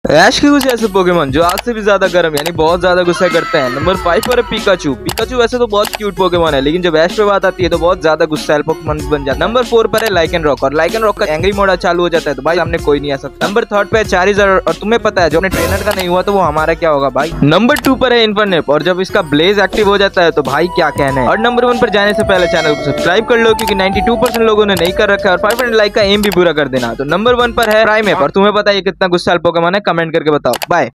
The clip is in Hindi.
ऐश के कुछ ऐसे पोकेमोन जो आग से भी ज्यादा गर्म यानी बहुत ज्यादा गुस्सा करते हैं। नंबर 5 पर है पिकाचू। पिकाचू वैसे तो बहुत क्यूट पोकेमोन है, लेकिन जब ऐश पे बात आती है तो बहुत ज्यादा गुस्सैल पोकेमोन बन जाता है। नंबर 4 पर है लाइकन रॉक, और लाइकन रॉक का एंग्री मोड चालू हो जाता है तो भाई सामने कोई नहीं आ सकता। नंबर 3 पे है चार्जर, और तुम्हें पता है जो अपने ट्रेनर का नहीं हुआ तो वो हमारा क्या होगा भाई। नंबर 2 पर है इन्फर्नेप, और जब इसका ब्लेज एक्टिव हो जाता है तो भाई क्या कहना है। और नंबर 1 पर जाने से पहले चैनल को सब्सक्राइब कर लो, क्योंकि 92% लोगों ने नहीं कर रखा है, और 500 लाइक का एम भी पूरा कर देना। तो नंबर 1 पर है प्राइमेप, और तुम्हें पता है ये कितना गुस्सैल पोकेमोन है, कमेंट करके बताओ। बाय।